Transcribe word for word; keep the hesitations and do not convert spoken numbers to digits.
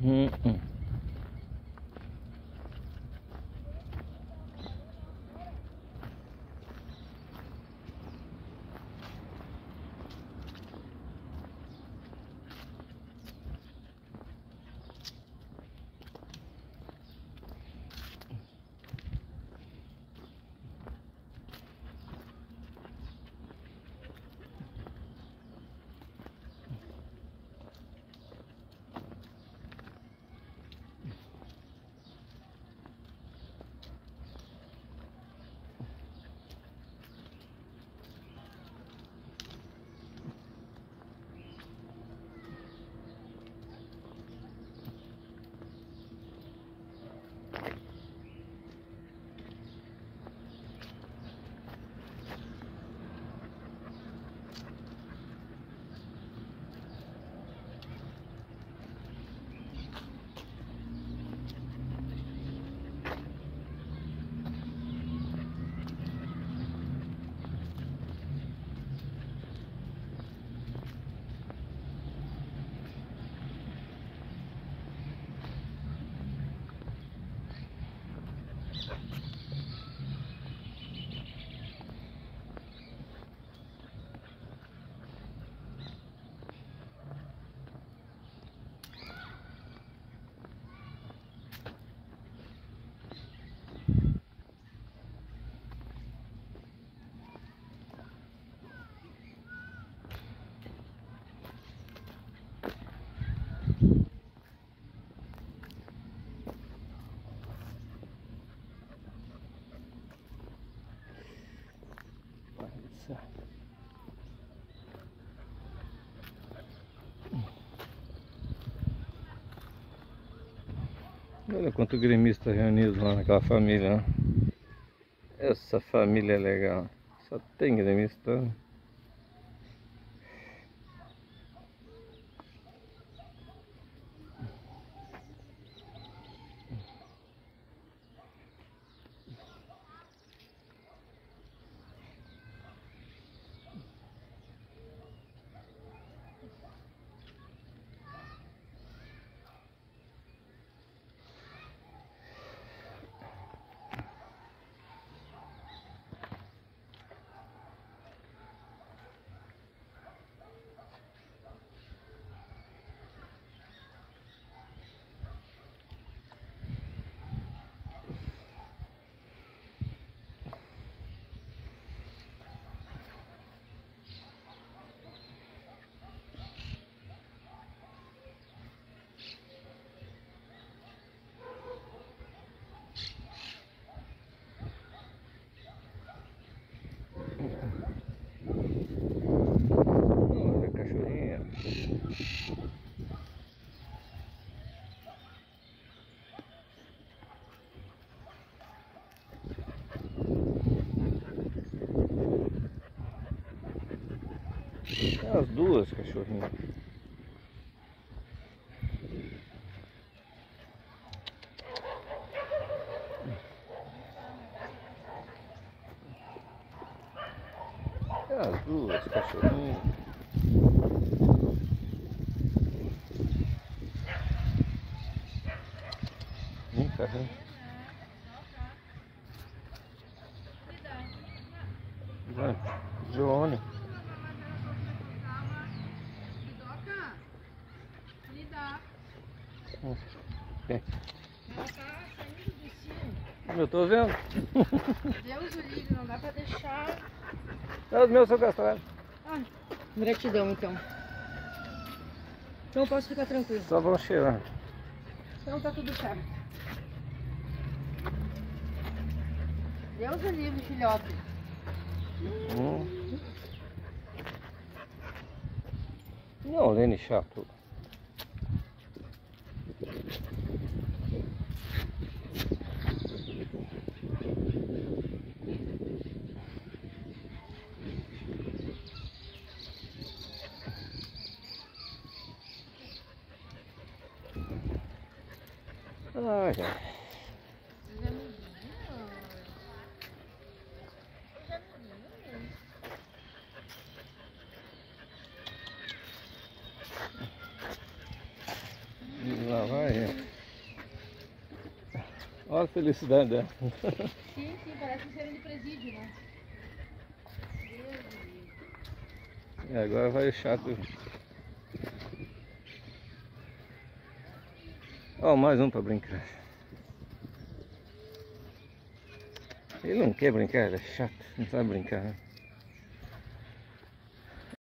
Hum, hum. Olha quanto gremista reunido lá naquela família, né? Essa família é legal. Só tem gremista. Olha, cachorrinha. As duas cachorrinhas. As duas cachorrinhas. Vem cá, vem. Vai, Johnny. Vem. Ela tá saindo do cio. Eu tô vendo. Deus o livre, não dá pra deixar. É os meus são castrados. Ah, gratidão então. Então eu posso ficar tranquilo. Só vão cheirar. Então tá tudo certo. Deus o livre, filhote. Hum. Não, Lene chato. Ai, ai. Lá vai. Olha a felicidade dela. Sim, sim, parece um cheiro de presídio, né? Deus do livro. E agora vai o chato. Ó, mais um para brincar. Ele não quer brincar, ele é chato, não sabe brincar. Né?